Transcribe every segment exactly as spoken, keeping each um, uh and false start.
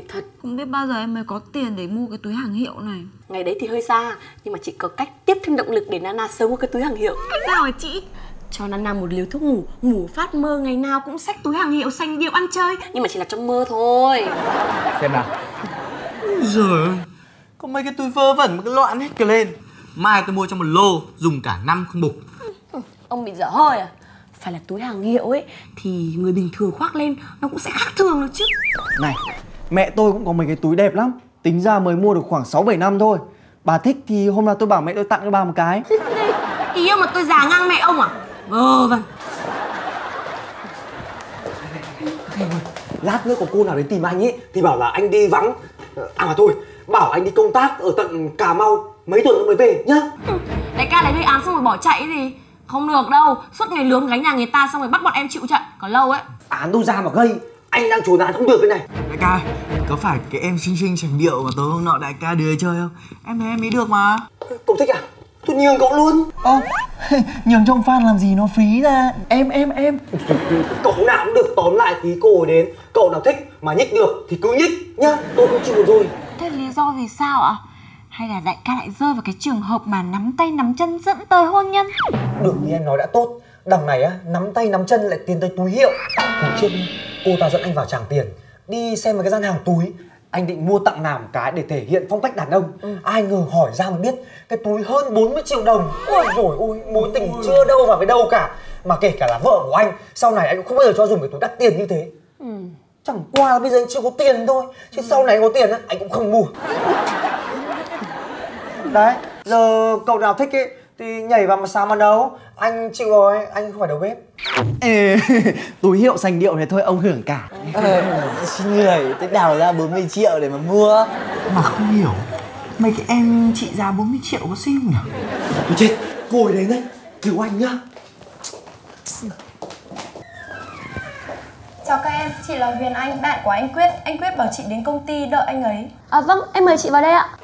thật. Không biết bao giờ em mới có tiền để mua cái túi hàng hiệu này. Ngày đấy thì hơi xa, nhưng mà chị có cách tiếp thêm động lực để Nana sớm mua cái túi hàng hiệu. Cách nào hả chị? Cho Nana một liều thuốc ngủ, ngủ phát mơ ngày nào cũng xách túi hàng hiệu xanh điệu ăn chơi. Nhưng mà chỉ là trong mơ thôi. Xem nào. Rồi có mấy cái túi vơ vẩn mà cứ loạn hết cả lên. Mai tôi mua cho một lô, dùng cả năm không bục. Ông bị dở hơi à? Phải là túi hàng hiệu ấy thì người bình thường khoác lên nó cũng sẽ khác thường được chứ. Này, mẹ tôi cũng có mấy cái túi đẹp lắm. Tính ra mới mua được khoảng sáu bảy năm thôi. Bà thích thì hôm nào tôi bảo mẹ tôi tặng cho bà một cái. Ý ông mà tôi già ngang mẹ ông à? Vơ vẩn. Lát nữa có cô nào đến tìm anh ấy thì bảo là anh đi vắng. À mà thôi, bảo anh đi công tác ở tận Cà Mau, mấy tuần nữa mới về nhá. Ừ, đại ca lại gây án xong rồi bỏ chạy gì? Không được đâu, suốt ngày lướng gánh nhà người ta xong rồi bắt bọn em chịu trận, còn lâu ấy. Án đâu ra mà gây, anh đang trốn án không được cái này. Đại ca, có phải cái em xinh xinh sành điệu mà tối hôm nọ đại ca đưa chơi không? Em thấy em ấy được mà. Cậu thích à? Tôi nhường cậu luôn. Ơ, nhường trong fan làm gì nó phí ra. Em, em, em. Cậu nào cũng được, tóm lại tí cô ấy đến. Cậu nào thích mà nhích được thì cứ nhích nhá, tôi không chịu được rồi. Thế lý do vì sao ạ? Hay là đại ca lại rơi vào cái trường hợp mà nắm tay nắm chân dẫn tới hôn nhân? Đừng như em nói đã tốt. Đằng này á, nắm tay nắm chân lại tiến tới túi hiệu. Hôm trước cô ta dẫn anh vào tràng tiền, đi xem một cái gian hàng túi. Anh định mua tặng nào một cái để thể hiện phong cách đàn ông. ừ. Ai ngờ hỏi ra mới biết cái túi hơn bốn mươi triệu đồng. Ôi dồi ôi, mối tình chưa đâu vào với đâu cả. Mà kể cả là vợ của anh, sau này anh cũng không bao giờ cho dùng cái túi đắt tiền như thế. ừ. Chẳng qua là bây giờ anh chưa có tiền thôi, chứ sau này anh có tiền á, anh cũng không mua. Đấy, giờ cậu nào thích ấy thì nhảy vào mà sao mà nấu. Anh chịu rồi, anh không phải đầu bếp. Ê, túi hiệu sành điệu này thôi ông hưởng cả. Ờ, xin người, tôi đào ra bốn mươi triệu để mà mua. Mà không hiểu, mấy cái em trị giá bốn mươi triệu có xinh không nhỉ? Tôi chết, cô ấy đến đấy, cứu anh nhá. Chào các em, chị là Huyền Anh, bạn của anh Quyết. Anh Quyết bảo chị đến công ty đợi anh ấy. À vâng, em mời chị vào đây ạ.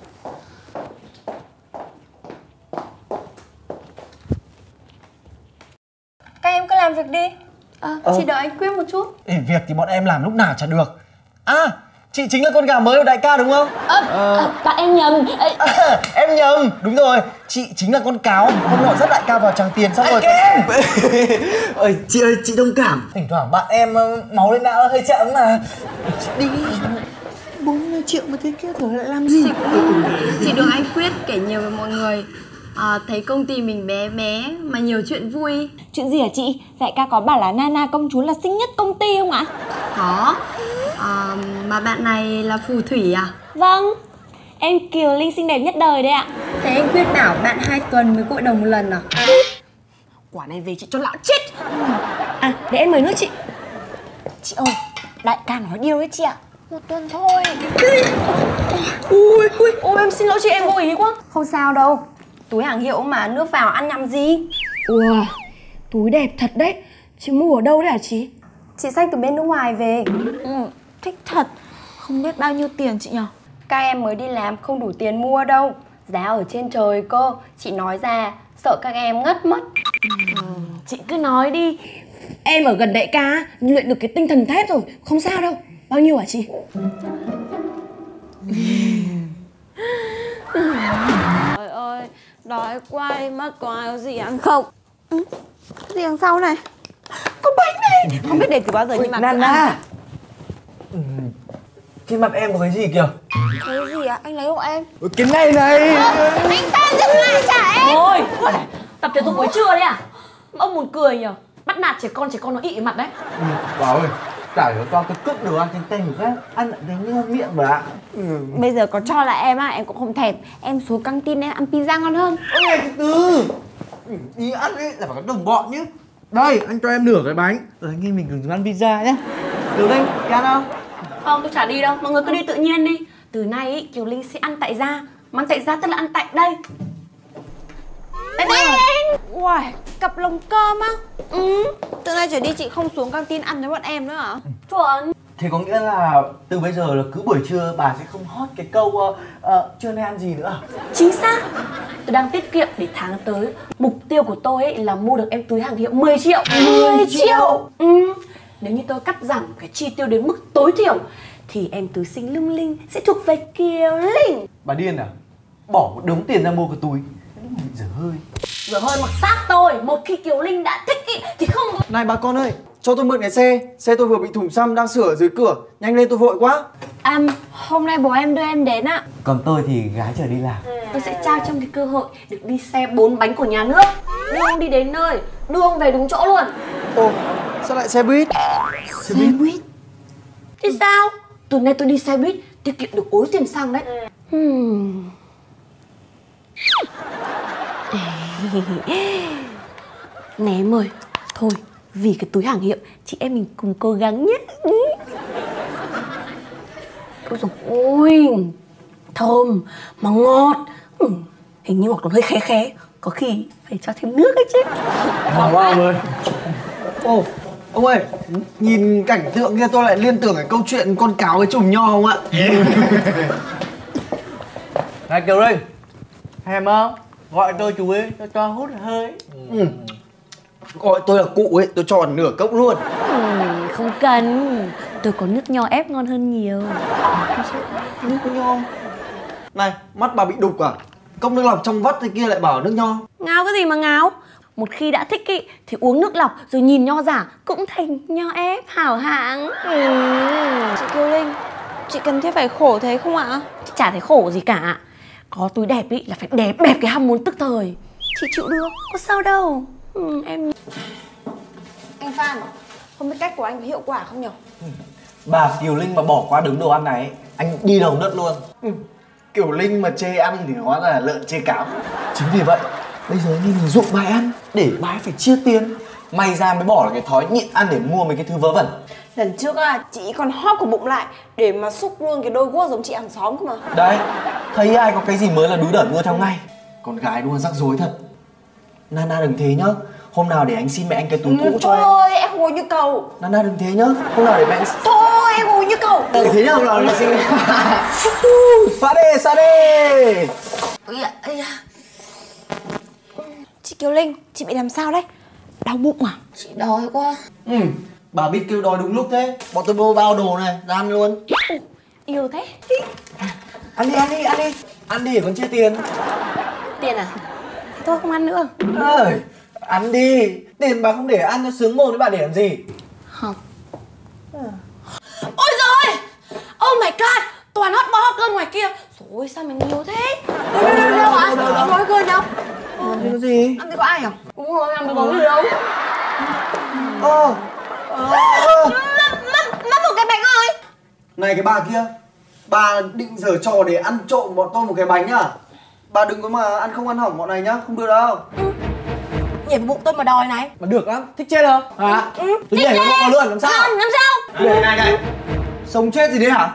Các em cứ làm việc đi. À, ờ. chị đợi anh Quyết một chút. Ê, việc thì bọn em làm lúc nào chả được. À, chị chính là con gà mới của đại ca đúng không? Ờ, ờ. À, bạn em nhầm. À, em nhầm, đúng rồi. Chị chính là con cáo hôm nọ dắt đại ca vào tràng tiền xong rồi. Ôi, chị ơi, chị thông cảm. Thỉnh thoảng bạn em máu lên não hơi chậm mà. Đi bốn mươi triệu mà thế kia rồi lại làm gì? Chị cũng chị được anh Quyết kể nhiều với mọi người. À, thấy công ty mình bé bé mà nhiều chuyện vui. Chuyện gì hả chị? Đại ca có bảo là Nana công chúa là xinh nhất công ty không ạ? Có. À, mà bạn này là phù thủy à? Vâng, em Kiều Linh xinh đẹp nhất đời đấy ạ. Thế anh Quyết bảo bạn hai tuần mới gội đầu một lần à? Quả này về chị cho lão chết. À, để em mời nước chị. Chị ơi, đại ca nói điêu đấy chị ạ. Một tuần thôi. Ui, ui, ôi em xin lỗi chị, em vô ý quá. Không sao đâu. Túi hàng hiệu mà nước vào ăn nhầm gì. Ủa, túi đẹp thật đấy. Chị mua ở đâu đấy hả chị? Chị xách từ bên nước ngoài về. Ừ, thích thật. Không biết bao nhiêu tiền chị nhở? Các em mới đi làm không đủ tiền mua đâu. Giá ở trên trời cơ. Chị nói ra sợ các em ngất mất. Ừ, chị cứ nói đi. Em ở gần đại ca luyện được cái tinh thần thép rồi. Không sao đâu. Bao nhiêu hả chị? Trời ơi, đói quá đi mất, có ai có gì ăn không? Ừ, cái gì đằng sau này? Có bánh này. Không biết để từ bao giờ nhưng mà Nana. Ừ, trên mặt em có cái gì kìa? cái gì ạ? Anh lấy hộ em. Ừ, cái này này. Ờ, anh ta dừng lại trả em. Thôi, tập thể dục buổi trưa đấy à? Ông buồn cười nhở? Bắt nạt trẻ con, trẻ con nó ị mặt đấy. Ừ, bà ơi, chả hiểu cho cái cướp đồ ăn trên tay người khác, ăn lại thấy ngon miệng bà. Ừ. Bây giờ có cho là em á, em cũng không thèm. Em xuống căng tin em ăn pizza ngon hơn. Ôi này, từ từ. Đi ăn ấy là phải có đồng bọn chứ. Đây, anh cho em nửa cái bánh. Rồi anh em mình cùng ăn pizza nhá. Được đây, đi ăn không? Không, tôi chả đi đâu, mọi người cứ đi tự nhiên đi. Từ nay ý, Kiều Linh sẽ ăn tại gia. Mà ăn tại gia tức là ăn tại đây. Đây này. Uầy, cặp lồng cơm á. Ừ, từ nay trở đi chị không xuống căng tin ăn với bọn em nữa hả? Chuẩn. Thế có nghĩa là từ bây giờ là cứ buổi trưa bà sẽ không hot cái câu uh, uh, trưa nay ăn gì nữa à? Chính xác. Tôi đang tiết kiệm để tháng tới. Mục tiêu của tôi ấy là mua được em túi hàng hiệu mười triệu. mười triệu. Ừ. Nếu như tôi cắt giảm cái chi tiêu đến mức tối thiểu thì em túi xinh lung linh sẽ thuộc về Kiều Linh. Bà điên à? Bỏ một đống tiền ra mua cái túi. Đúng bị dở hơi. Giờ hơi mặc xác tôi, một khi Kiều Linh đã thích ý, thì không có... Này bà con ơi, cho tôi mượn cái xe. Xe tôi vừa bị thủng xăm đang sửa ở dưới cửa. Nhanh lên tôi vội quá. À, hôm nay bố em đưa em đến ạ. Còn tôi thì gái chờ đi làm. Tôi sẽ trao cho ông cái cơ hội được đi xe bốn bánh của nhà nước. Đưa ông đi đến nơi, đưa ông về đúng chỗ luôn. Ồ, sao lại xe buýt? Xe buýt? Thì sao? Từ nay tôi đi xe buýt, tiết kiệm được ối tiền xăng đấy. Hmm. Này em ơi, thôi, vì cái túi hàng hiệu, chị em mình cùng cố gắng nhé. Ôi dồi ôi, thơm mà ngọt. Ừ, hình như ngọt còn hơi khé khé, có khi phải cho thêm nước ấy chứ. Wow, wow ơi. Ồ, ông ơi, nhìn cảnh tượng kia tôi lại liên tưởng cái câu chuyện con cáo với chùm nho không ạ? Này Kiều Linh, thèm không? Gọi tôi chú ấy cho cho hút hơi. Ừ. Gọi tôi là cụ ấy, tôi cho hẳn nửa cốc luôn. Ừ, không cần, tôi có nước nho ép ngon hơn nhiều. Nước nho. Này, mắt bà bị đục à? Cốc nước lọc trong vắt thế kia lại bảo nước nho. Ngáo cái gì mà ngáo? Một khi đã thích ý, thì uống nước lọc rồi nhìn nho giả cũng thành nho ép hảo hạng. Ừ. Chị Kiều Linh, chị cần thiết phải khổ thế không ạ? Chả thấy khổ gì cả. Có túi đẹp ý là phải đẹp bẹp cái ham muốn tức thời. Chị chịu được, có sao đâu. Ừ, em... Anh Phan, không biết cách của anh có hiệu quả không nhỉ? Bà Kiều Linh mà bỏ qua đống đồ ăn này, anh đi đầu đất luôn. Ừ. Kiểu Linh mà chê ăn thì hóa ra là lợn chê cáo. Chính vì vậy, bây giờ anh mình dụ bà ăn để bà ấy phải chia tiền. May ra mới bỏ được cái thói nhịn ăn để mua mấy cái thứ vớ vẩn. Lần trước à, chị còn hóp của bụng lại để mà xúc luôn cái đôi guốc giống chị hàng xóm cơ mà. Đấy, thấy ai có cái gì mới là đú đởn mua theo ngay. Con gái đúng là rắc rối thật. Nana đừng thế nhá. Hôm nào để anh xin mẹ anh cái túi Ừ, cũ cho em. thôi, em không có nhu cầu. Nana đừng thế nhá. Hôm nào để mẹ anh... Thôi, em không có nhu cầu. Đừng thế nhá, hôm nào để xin... Xa đi, xa đi. Ây da, ây da. Chị Kiều Linh, chị bị làm sao đấy? Đau bụng à? Chị đói quá. Ừ, bà biết kêu đói đúng lúc thế. Bọn tôi mua bao đồ này, ra ăn luôn. Yêu thế. Ăn đi, ăn đi, ăn đi. Ăn đi để còn chia tiền. Tiền à? Thế thôi không ăn nữa. Ơi, ăn đi. Tiền bà không để ăn cho sướng mồm, với bà để làm gì? Không. Ôi giời! Oh my god! Toàn hot bo hot girl ngoài kia. Rồi sao mình nhiều thế? Đâu, đâu, đâu, đâu ạ? Nói cười đâu? Làm cái gì? Ăn thì có ai à? Đúng rồi, làm được có gì đâu. Ơ, Mất một cái bánh rồi. này cái bà kia, bà định giở trò để ăn trộm bọn tôi một cái bánh à? Bà đừng có mà ăn không ăn hỏng bọn này nhá, không được đâu. Nhảy vào bụng tôi mà đòi này. Mà được lắm, thích chết không? Hả? Ừ, Tôi nhảy vào bụng vào luôn, làm sao? Làm, làm sao? Này này này, sống chết gì đấy hả?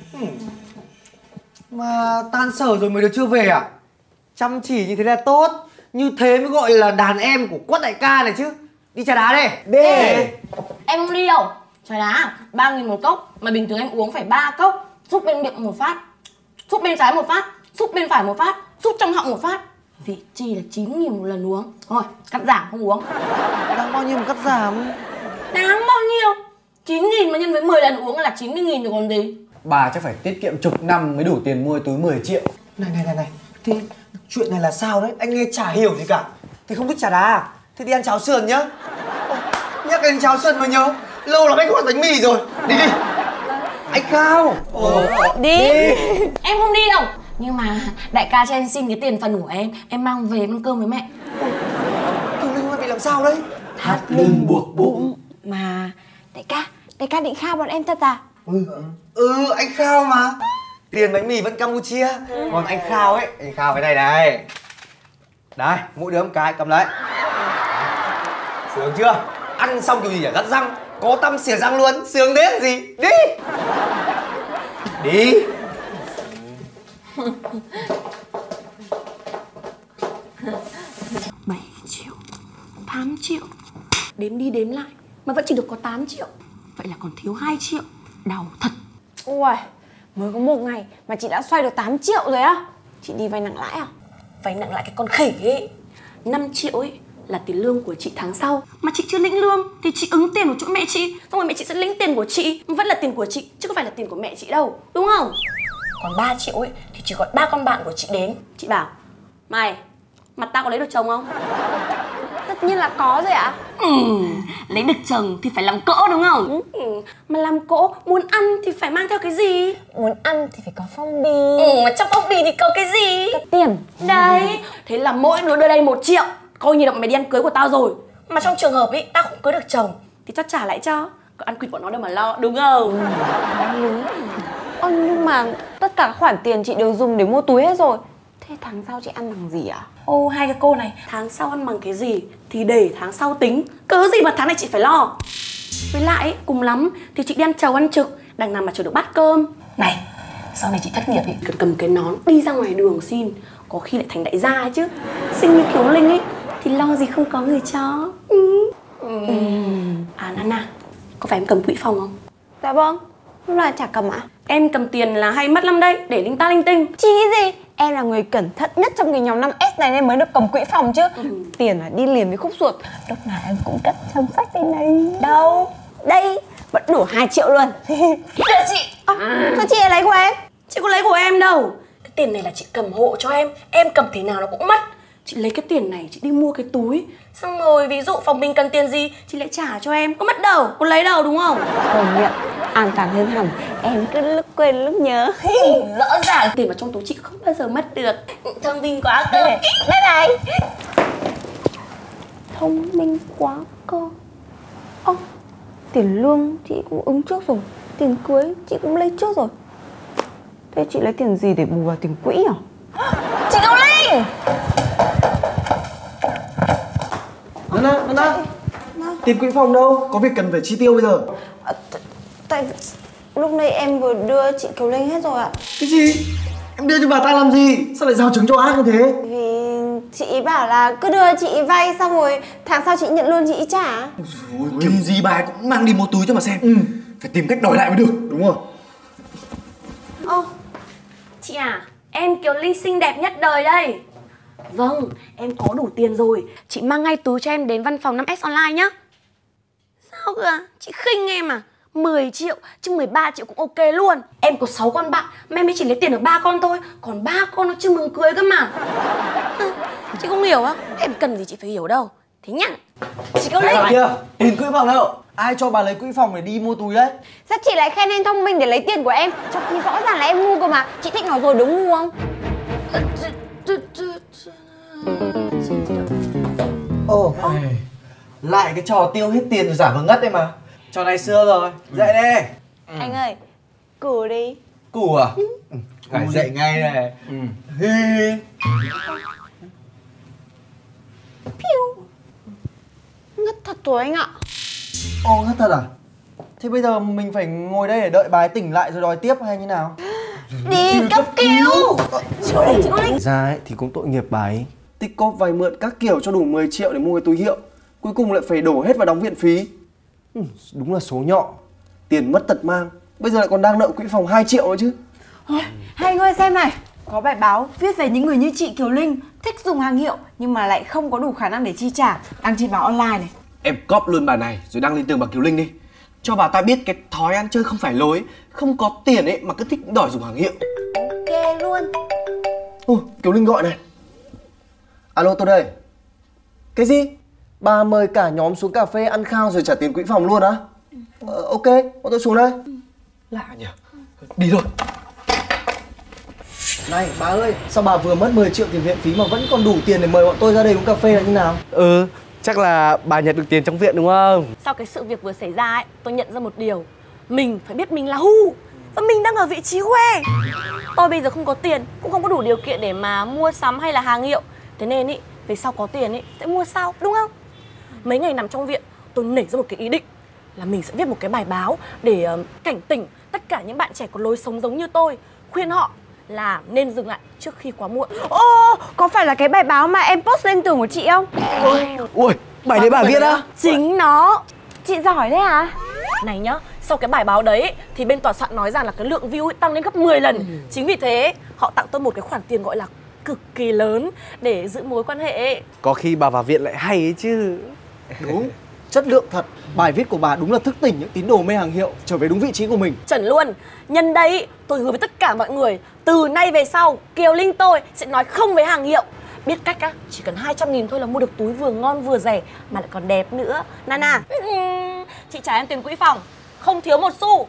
Mà tan sở rồi mới được chưa về à? Chăm chỉ như thế là tốt. Như thế mới gọi là đàn em của Quất đại ca này chứ. Đi trà đá đây. Đi. Em không đi đâu. Trà đá, ba nghìn một cốc. Mà bình thường em uống phải ba cốc. Xúc bên miệng một phát, xúc bên trái một phát, xúc bên phải một phát, xúc trong họng một phát. Vị chi là chín nghìn một lần uống. Thôi, cắt giảm không uống. Đang bao nhiêu mà cắt giảm? Đáng bao nhiêu? chín nghìn mà nhân với mười lần uống là chín mươi nghìn rồi còn gì. Bà chắc phải tiết kiệm chục năm mới đủ tiền mua túi mười triệu. Này này này này, thì chuyện này là sao đấy? Anh nghe chả hiểu gì cả. Thì không thích trà đá à? Thế đi ăn cháo sườn nhá. Ô, nhắc đến cháo sườn mà nhớ, lâu lắm anh không ăn bánh mì rồi. Đi đi. Anh Khao. Ờ, Đi. Em không đi đâu. Nhưng mà đại ca cho em xin cái tiền phần của em. Em mang về ăn cơm với mẹ. Kiều Linh ơi, bị làm sao đấy? Thắt lưng buộc bụng. Mà đại ca, đại ca định khao bọn em thật à? Ừ, ừ, anh Khao mà. Tiền bánh mì vẫn Campuchia. Còn anh Khao ấy, anh Khao cái này này. Đây, mỗi đứa một cái, cầm lấy. Sướng chưa? Ăn xong kiểu gì chả dắt răng. Có tăm xỉa răng luôn, sướng thế gì? Đi. Đi. bảy triệu, tám triệu. Đếm đi đếm lại mà vẫn chỉ được có tám triệu. Vậy là còn thiếu hai triệu. Đau thật. Ui, mới có một ngày mà chị đã xoay được tám triệu rồi á. Chị đi vay nặng lãi à? Vay nặng lại cái con khỉ ấy. năm triệu ấy là tiền lương của chị tháng sau. Mà chị chưa lĩnh lương thì chị ứng tiền của chỗ mẹ chị, xong rồi mẹ chị sẽ lĩnh tiền của chị. Vẫn là tiền của chị chứ không phải là tiền của mẹ chị đâu, đúng không? Còn ba triệu ấy thì chỉ gọi ba con bạn của chị đến. Chị bảo: mày, mặt tao có lấy được chồng không? Tất nhiên là có rồi ạ. Ừ, lấy được chồng thì phải làm cỗ đúng không? Ừ. Mà làm cỗ muốn ăn thì phải mang theo cái gì? Muốn ăn thì phải có phong bì. Ừ, mà trong phong bì thì có cái gì? Có tiền. Đấy, thế là mỗi đứa đưa đây một triệu, coi như là mày đi ăn cưới của tao rồi. Mà trong trường hợp ấy, tao không cưới được chồng thì tao trả lại cho. Có ăn quỵt bọn nó đâu mà lo, đúng không? Ừ. Ơ nhưng mà tất cả các khoản tiền chị đều dùng để mua túi hết rồi. Thế tháng sau chị ăn bằng gì ạ? Ô, hai cái cô này, tháng sau ăn bằng cái gì thì để tháng sau tính. Cớ gì mà tháng này chị phải lo. Với lại, cùng lắm thì chị đi ăn trầu ăn trực, đằng nào mà chờ được bát cơm. Này, sau này chị thất nghiệp ấy, cần cầm cái nón đi ra ngoài đường xin, có khi lại thành đại gia ấy chứ. Xinh như Kiều Linh ấy thì lo gì không có người cho. Ừ. Ừ. À Nana, có phải em cầm quỹ phòng không? Dạ vâng. Lúc nào chả cầm ạ? Em cầm tiền là hay mất lắm đấy, để linh ta linh tinh. Chị nghĩ gì? Em là người cẩn thận nhất trong cái nhóm năm S này nên mới được cầm quỹ phòng chứ. Ừ. Tiền là đi liền với khúc ruột. Lúc nào em cũng cất trong sách đây này. Đâu? Đây, vẫn đủ hai triệu luôn. Được chị. À, sao chị lại lấy của em? Chị có lấy của em đâu. Cái tiền này là chị cầm hộ cho em. Em cầm thế nào nó cũng mất. Chị lấy cái tiền này chị đi mua cái túi, xong rồi ví dụ phòng mình cần tiền gì chị lại trả cho em, có mất đâu, có lấy đâu đúng không? Công nhận, an toàn hơn hẳn. Em cứ lúc quên lúc nhớ. Rõ ràng tiền vào trong túi chị không bao giờ mất được. Thông minh quá cơ. Đây này. Thông minh quá cơ. Ơ, tiền lương chị cũng ứng trước rồi, tiền cưới chị cũng lấy trước rồi. Thế chị lấy tiền gì để bù vào tiền quỹ à? Chị Kiều Linh! Nana, Nana, tiền quỹ phòng đâu? Có việc cần phải chi tiêu bây giờ. À, tại lúc nãy em vừa đưa chị Kiều Linh hết rồi ạ. Cái gì? Em đưa cho bà ta làm gì? Sao lại giao trứng cho ác như thế? Vì chị ý bảo là cứ đưa chị ý vay xong rồi tháng sau chị nhận lương chị ý trả. Ôi, kiểu gì bà ấy cũng mang đi một túi cho mà xem. Ừ. Phải tìm cách đòi lại mới được, đúng không? Ô, chị à, em Kiều Linh xinh đẹp nhất đời đây. Vâng, em có đủ tiền rồi. Chị mang ngay túi cho em đến văn phòng năm S online nhá. Sao cơ à? Chị khinh em à? mười triệu, chứ mười ba triệu cũng ok luôn. Em có sáu con bạn, mà em mới chỉ lấy tiền được ba con thôi. Còn ba con nó chưa mừng cưới cơ mà. À, chị không hiểu á? Em cần gì chị phải hiểu đâu. Thế nhá. Chị Kiều Linh. Kia, tiền quỹ phòng đâu? Ai cho bà lấy quỹ phòng để đi mua túi đấy? Sao chị lại khen em thông minh để lấy tiền của em? Trong khi rõ ràng là em ngu cơ mà. Chị thích nói rồi đúng ngu không? Ồ, lại cái trò tiêu hết tiền rồi giả vờ ngất đây mà. Trò này xưa rồi, dậy đi. Ừ. Anh ơi, cử đi. Củ à? Ừ. Phải dậy ngay này. Ừ. Hi. Piu. Ngất thật rồi anh ạ. Ồ, ngất thật à? Thế bây giờ mình phải ngồi đây để đợi bà ấy tỉnh lại rồi đòi tiếp hay như nào? Đi cấp cứu. Ra ấy thì cũng tội nghiệp bà ấy. Tích cóp vay mượn các kiểu cho đủ mười triệu để mua cái túi hiệu, cuối cùng lại phải đổ hết vào đóng viện phí. Ừ, đúng là số nhọ. Tiền mất tật mang, bây giờ lại còn đang nợ quỹ phòng hai triệu nữa chứ. Ôi, hai anh ơi xem này. Có bài báo viết về những người như chị Kiều Linh thích dùng hàng hiệu nhưng mà lại không có đủ khả năng để chi trả, đăng trên báo online này. Em cóp luôn bài này rồi đăng lên tường bà Kiều Linh đi. Cho bà ta biết cái thói ăn chơi không phải lối. Không có tiền ấy mà cứ thích đòi dùng hàng hiệu. Ok luôn. Ôi, Kiều Linh gọi này. Alo, tôi đây. Cái gì? Bà mời cả nhóm xuống cà phê ăn khao rồi trả tiền quỹ phòng luôn á? Ờ, ok, bọn tôi xuống đây. Lạ nhỉ. Đi thôi. Này, bà ơi, sao bà vừa mất mười triệu tiền viện phí mà vẫn còn đủ tiền để mời bọn tôi ra đây uống cà phê là như nào? Ừ, chắc là bà nhận được tiền trong viện đúng không? Sau cái sự việc vừa xảy ra ấy, tôi nhận ra một điều. Mình phải biết mình là hu. Và mình đang ở vị trí que. Tôi bây giờ không có tiền, cũng không có đủ điều kiện để mà mua sắm hay là hàng hiệu. Thế nên ý, về sau có tiền ý, sẽ mua sau, đúng không? Mấy ngày nằm trong viện, tôi nảy ra một cái ý định là mình sẽ viết một cái bài báo để uh, cảnh tỉnh tất cả những bạn trẻ có lối sống giống như tôi, khuyên họ là nên dừng lại trước khi quá muộn. Ô, có phải là cái bài báo mà em post lên tường của chị không? Ui, bài đấy bà viết á? Chính nó. Chị giỏi đấy à? Này nhá, sau cái bài báo đấy thì bên tòa soạn nói rằng là cái lượng view ấy tăng lên gấp mười lần. Ừ. Chính vì thế họ tặng tôi một cái khoản tiền gọi là cực kỳ lớn để giữ mối quan hệ. Có khi bà vào viện lại hay ấy chứ. Đúng, chất lượng thật. Bài viết của bà đúng là thức tỉnh những tín đồ mê hàng hiệu trở về đúng vị trí của mình. Chuẩn luôn. Nhân đây tôi hứa với tất cả mọi người, từ nay về sau Kiều Linh tôi sẽ nói không với hàng hiệu. Biết cách á, chỉ cần hai trăm nghìn thôi là mua được túi vừa ngon vừa rẻ mà lại còn đẹp nữa. Nana, chị trả em tiền quỹ phòng, không thiếu một xu.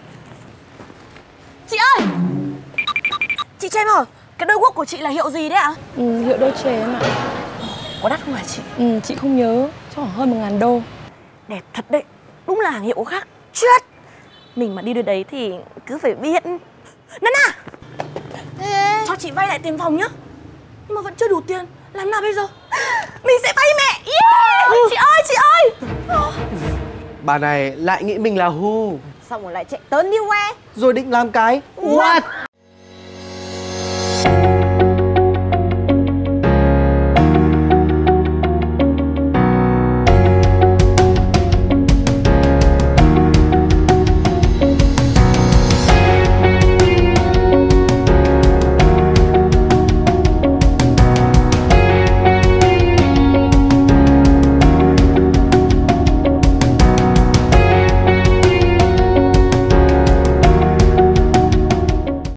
Chị ơi, chị cho em hỏi, cái đôi guốc của chị là hiệu gì đấy ạ? Ừ, hiệu Dolce em ạ. Có đắt không hả chị? Ừ, chị không nhớ, chắc khoảng hơn một ngàn đô. Đẹp thật đấy, đúng là hàng hiệu khác. Chết, mình mà đi đôi đấy thì cứ phải biết. Nana, cho chị vay lại tiền phòng nhá. Nhưng mà vẫn chưa đủ tiền, làm nào bây giờ? Mình sẽ vay mẹ. Yeah! Chị ơi, chị ơi. Bà này lại nghĩ mình là Who. Xong rồi lại chạy tới New Wear. Rồi định làm cái What?